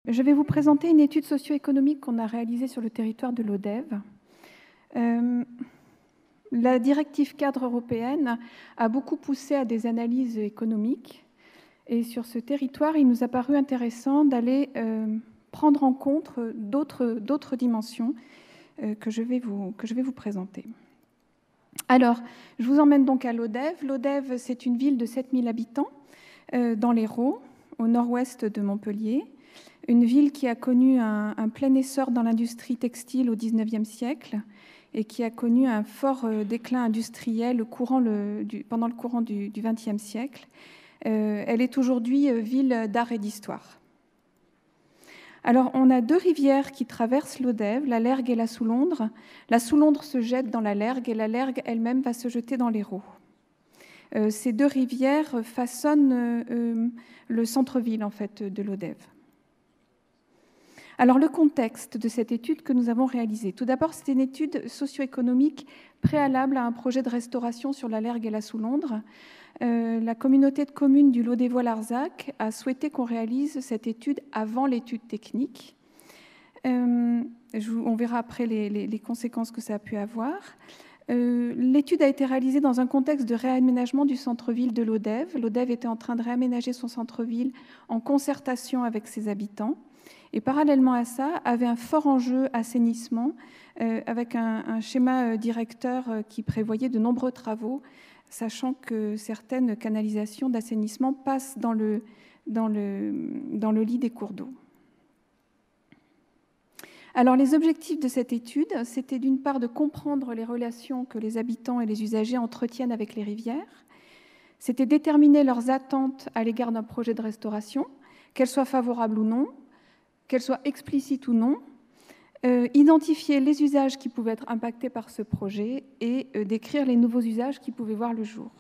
Je vais vous présenter une étude socio-économique qu'on a réalisée sur le territoire de l'Odève. La directive cadre européenne a beaucoup poussé à des analyses économiques. Et sur ce territoire, il nous a paru intéressant d'aller prendre en compte d'autres dimensions que je vais vous présenter. Alors, je vous emmène donc à l'Odève. L'Odève, c'est une ville de 7000 habitants dans l'Hérault, au nord-ouest de Montpellier. Une ville qui a connu un plein essor dans l'industrie textile au XIXe siècle et qui a connu un fort déclin industriel pendant le courant du XXe siècle. Elle est aujourd'hui ville d'art et d'histoire. Alors, on a deux rivières qui traversent l'Odève, la Lergue et la Soulondre. La Soulondre se jette dans la Lergue et la Lergue elle-même va se jeter dans l'Hérault. Ces deux rivières façonnent le centre-ville en fait, de l'Odève. Alors, le contexte de cette étude que nous avons réalisée. Tout d'abord, c'est une étude socio-économique préalable à un projet de restauration sur la Lergue et la Soulondre. La communauté de communes du Lot-des-Voix-Larzac a souhaité qu'on réalise cette étude avant l'étude technique. On verra après les conséquences que ça a pu avoir. L'étude a été réalisée dans un contexte de réaménagement du centre-ville de l'Odève. L'Odève était en train de réaménager son centre-ville en concertation avec ses habitants. Et parallèlement à ça, avait un fort enjeu assainissement avec un schéma directeur qui prévoyait de nombreux travaux, sachant que certaines canalisations d'assainissement passent dans le lit des cours d'eau. Alors, les objectifs de cette étude, c'était d'une part de comprendre les relations que les habitants et les usagers entretiennent avec les rivières, c'était déterminer leurs attentes à l'égard d'un projet de restauration, qu'elles soient favorables ou non, qu'elles soient explicites ou non, identifier les usages qui pouvaient être impactés par ce projet et décrire les nouveaux usages qui pouvaient voir le jour.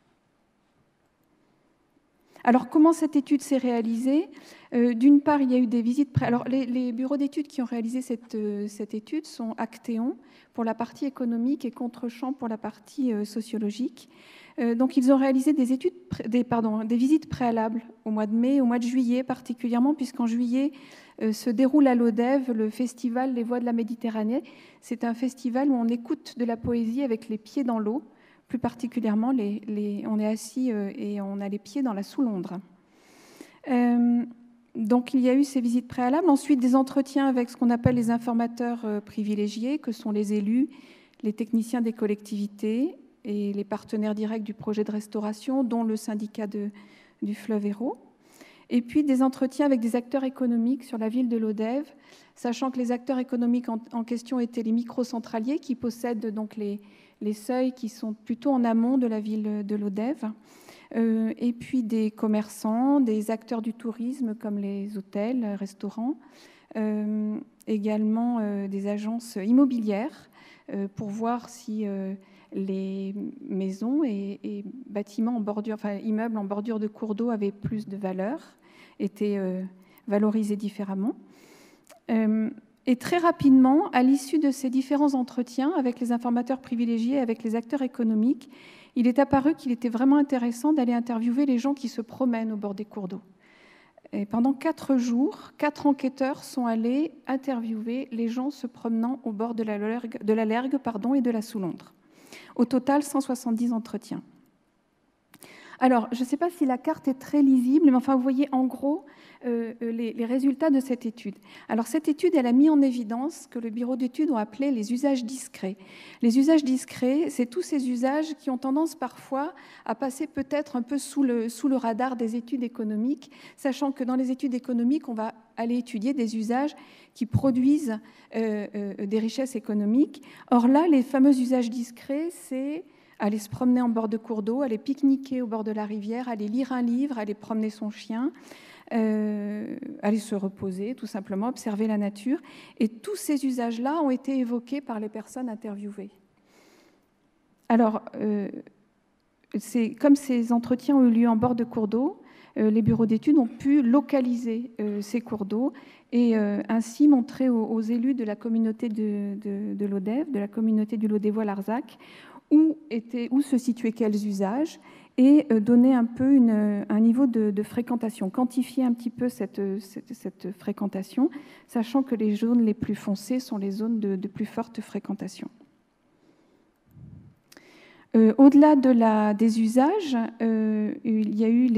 Alors, comment cette étude s'est réalisée ? D'une part, il y a eu des visites... Alors, les bureaux d'études qui ont réalisé cette étude sont Actéon pour la partie économique et Contrechamp pour la partie sociologique. Donc, ils ont réalisé des visites préalables au mois de mai, au mois de juillet particulièrement, puisqu'en juillet se déroule à l'Odève le festival Les Voix de la Méditerranée. C'est un festival où on écoute de la poésie avec les pieds dans l'eau. Plus particulièrement, on est assis et on a les pieds dans la Soulondre. Donc, il y a eu ces visites préalables. Ensuite, des entretiens avec ce qu'on appelle les informateurs privilégiés, que sont les élus, les techniciens des collectivités et les partenaires directs du projet de restauration, dont le syndicat du fleuve Hérault. Et puis, des entretiens avec des acteurs économiques sur la ville de l'Odève, sachant que les acteurs économiques en question étaient les microcentraliers qui possèdent donc les seuils qui sont plutôt en amont de la ville de l'Odève, et puis des commerçants, des acteurs du tourisme comme les hôtels, restaurants, également des agences immobilières pour voir si les maisons et bâtiments en bordure, enfin immeubles en bordure de cours d'eau avaient plus de valeur, étaient valorisés différemment. Et très rapidement, à l'issue de ces différents entretiens avec les informateurs privilégiés, avec les acteurs économiques, il est apparu qu'il était vraiment intéressant d'aller interviewer les gens qui se promènent au bord des cours d'eau. Et pendant 4 jours, 4 enquêteurs sont allés interviewer les gens se promenant au bord de la Lergue et de la Soulondre. Au total, 170 entretiens. Alors, je ne sais pas si la carte est très lisible, mais enfin, vous voyez en gros les résultats de cette étude. Alors, cette étude, elle a mis en évidence ce que le bureau d'études ont appelé les usages discrets. Les usages discrets, c'est tous ces usages qui ont tendance parfois à passer peut-être un peu sous le radar des études économiques, sachant que dans les études économiques, on va aller étudier des usages qui produisent des richesses économiques. Or là, les fameux usages discrets, c'est aller se promener en bord de cours d'eau, aller pique-niquer au bord de la rivière, aller lire un livre, aller promener son chien, aller se reposer, tout simplement, observer la nature. Et tous ces usages-là ont été évoqués par les personnes interviewées. Alors, comme ces entretiens ont eu lieu en bord de cours d'eau, les bureaux d'études ont pu localiser ces cours d'eau et ainsi montrer aux élus de la communauté de l'Odève, de la communauté du Lot-des-Voix-Larzac, où se situaient quels usages, et donner un peu un niveau de fréquentation, quantifier un petit peu cette fréquentation, sachant que les zones les plus foncées sont les zones de plus forte fréquentation. Au-delà des usages, il y a eu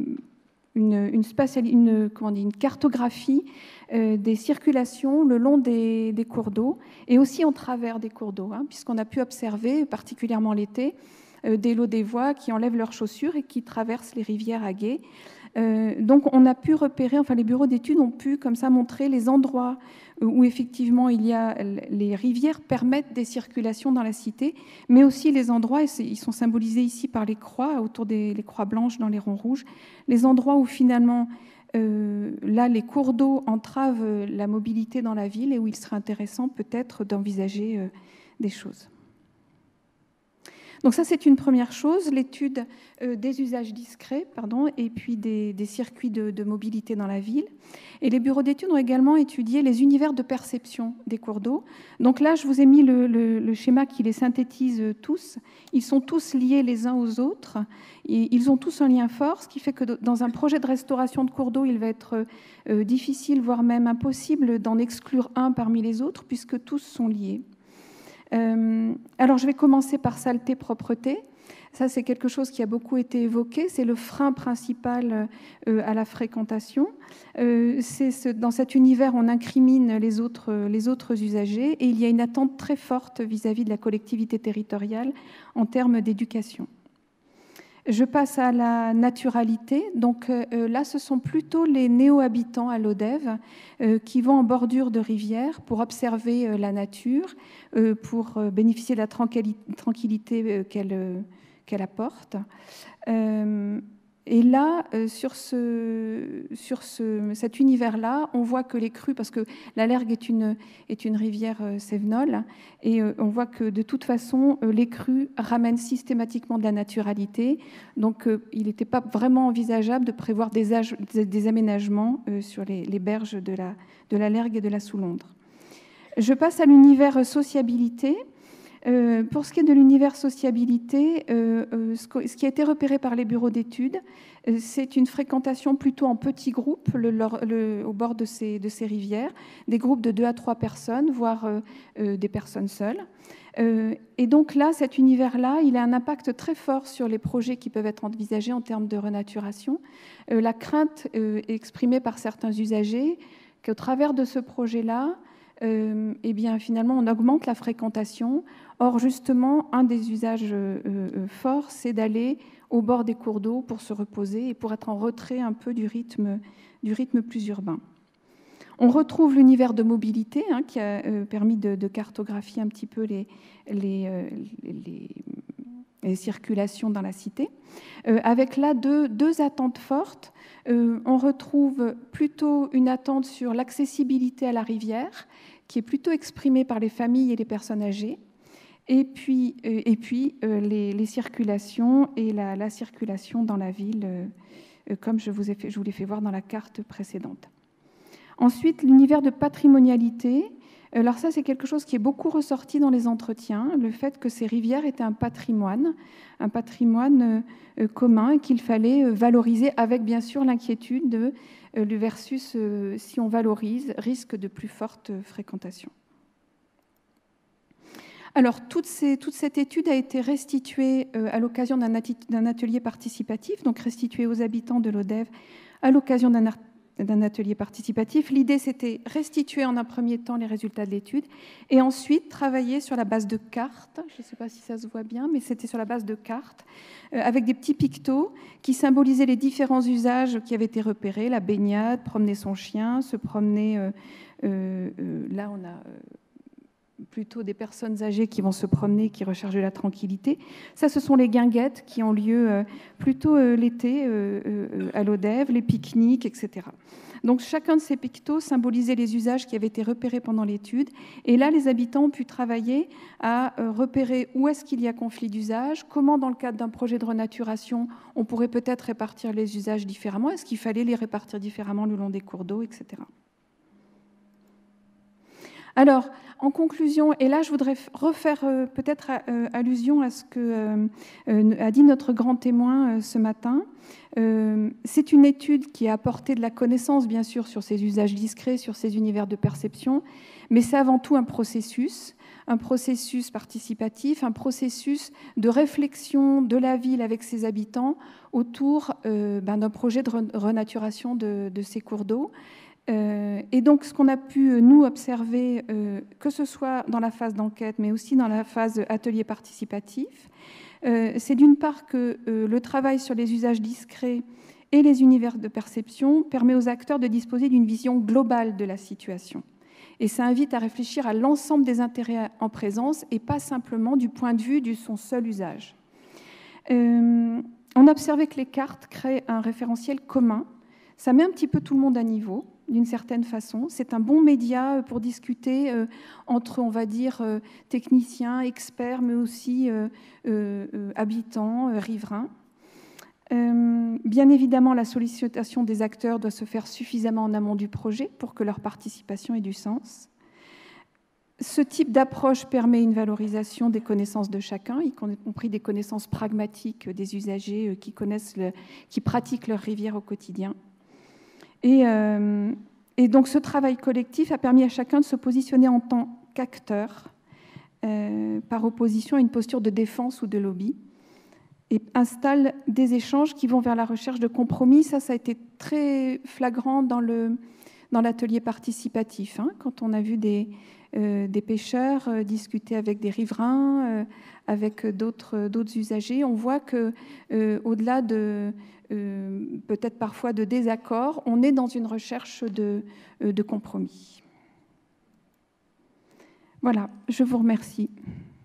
une cartographie des circulations le long des cours d'eau et aussi en travers des cours d'eau, puisqu'on a pu observer, particulièrement l'été, des lots des voies qui enlèvent leurs chaussures et qui traversent les rivières à gué. Donc on a pu repérer, les bureaux d'études ont pu comme ça montrer les endroits où effectivement les rivières permettent des circulations dans la cité, mais aussi les endroits, et ils sont symbolisés ici par les croix, autour des croix blanches dans les ronds rouges, les endroits où finalement là les cours d'eau entravent la mobilité dans la ville et où il serait intéressant peut-être d'envisager des choses. Donc ça, c'est une première chose, l'étude des usages discrets, et puis des circuits de mobilité dans la ville. Et les bureaux d'études ont également étudié les univers de perception des cours d'eau. Donc là, je vous ai mis le schéma qui les synthétise tous. Ils sont tous liés les uns aux autres. Et ils ont tous un lien fort, ce qui fait que dans un projet de restauration de cours d'eau, il va être difficile, voire même impossible, d'en exclure un parmi les autres, puisque tous sont liés. Alors, je vais commencer par saleté, propreté. Ça, c'est quelque chose qui a beaucoup été évoqué. C'est le frein principal à la fréquentation. Dans cet univers, on incrimine les autres usagers et il y a une attente très forte vis-à-vis de la collectivité territoriale en termes d'éducation. Je passe à la naturalité. Donc là, ce sont plutôt les néo-habitants à l'ODEV qui vont en bordure de rivière pour observer la nature, pour bénéficier de la tranquillité qu'elle apporte. Et là, sur cet univers-là, on voit que les crues, parce que la Lergue est une rivière cévenole, et on voit que de toute façon, les crues ramènent systématiquement de la naturalité. Donc, il n'était pas vraiment envisageable de prévoir des aménagements sur les berges de la Lergue et de la Soulondre. Je passe à l'univers sociabilité. Pour ce qui est de l'univers sociabilité, ce qui a été repéré par les bureaux d'études, c'est une fréquentation plutôt en petits groupes au bord de ces rivières, des groupes de 2 à 3 personnes, voire des personnes seules. Et donc là, cet univers-là, il a un impact très fort sur les projets qui peuvent être envisagés en termes de renaturation. La crainte est exprimée par certains usagers qu'au travers de ce projet-là, eh bien, finalement, on augmente la fréquentation. Or, justement, un des usages forts, c'est d'aller au bord des cours d'eau pour se reposer et pour être en retrait un peu du rythme plus urbain. On retrouve l'univers de mobilité qui a permis de cartographier un petit peu les circulations dans la cité, avec là deux attentes fortes. On retrouve plutôt une attente sur l'accessibilité à la rivière, qui est plutôt exprimée par les familles et les personnes âgées, et puis les circulations et la circulation dans la ville, comme je vous l'ai fait voir dans la carte précédente. Ensuite, l'univers de patrimonialité. Alors ça, c'est quelque chose qui est beaucoup ressorti dans les entretiens, le fait que ces rivières étaient un patrimoine commun et qu'il fallait valoriser avec, bien sûr, l'inquiétude de le versus, si on valorise, risque de plus forte fréquentation. Alors, toute cette étude a été restituée à l'occasion d'un atelier participatif, donc restituée aux habitants de l'ODEV à l'occasion d'un atelier participatif. L'idée, c'était restituer en un premier temps les résultats de l'étude et ensuite travailler sur la base de cartes. Je ne sais pas si ça se voit bien, mais c'était sur la base de cartes avec des petits pictos qui symbolisaient les différents usages qui avaient été repérés, la baignade, promener son chien, se promener. Là, on a plutôt des personnes âgées qui vont se promener, qui recherchent de la tranquillité. Ça, ce sont les guinguettes qui ont lieu plutôt l'été à l'ODEV, les pique-niques, etc. Donc, chacun de ces pictos symbolisait les usages qui avaient été repérés pendant l'étude. Et là, les habitants ont pu travailler à repérer où est-ce qu'il y a conflit d'usage, comment, dans le cadre d'un projet de renaturation, on pourrait peut-être répartir les usages différemment, est-ce qu'il fallait les répartir différemment le long des cours d'eau, etc. Alors, en conclusion, et là je voudrais refaire peut-être allusion à ce qu'a dit notre grand témoin ce matin. C'est une étude qui a apporté de la connaissance, bien sûr, sur ces usages discrets, sur ces univers de perception, mais c'est avant tout un processus participatif, un processus de réflexion de la ville avec ses habitants autour d'un projet de renaturation de ces cours d'eau. Et donc, ce qu'on a pu, nous, observer, que ce soit dans la phase d'enquête, mais aussi dans la phase atelier participatif, c'est d'une part que le travail sur les usages discrets et les univers de perception permet aux acteurs de disposer d'une vision globale de la situation. Et ça invite à réfléchir à l'ensemble des intérêts en présence et pas simplement du point de vue de son seul usage. On a observé que les cartes créent un référentiel commun. Ça met un petit peu tout le monde à niveau, d'une certaine façon. C'est un bon média pour discuter entre, on va dire, techniciens, experts, mais aussi habitants, riverains. Bien évidemment, la sollicitation des acteurs doit se faire suffisamment en amont du projet pour que leur participation ait du sens. Ce type d'approche permet une valorisation des connaissances de chacun, y compris des connaissances pragmatiques des usagers qui pratiquent leur rivière au quotidien. Et donc ce travail collectif a permis à chacun de se positionner en tant qu'acteur par opposition à une posture de défense ou de lobby, et installe des échanges qui vont vers la recherche de compromis. Ça a été très flagrant dans l'atelier participatif, hein, quand on a vu des pêcheurs discuter avec des riverains, avec d'autres usagers. On voit qu'au-delà de peut-être parfois de désaccords, on est dans une recherche de compromis. Voilà, je vous remercie.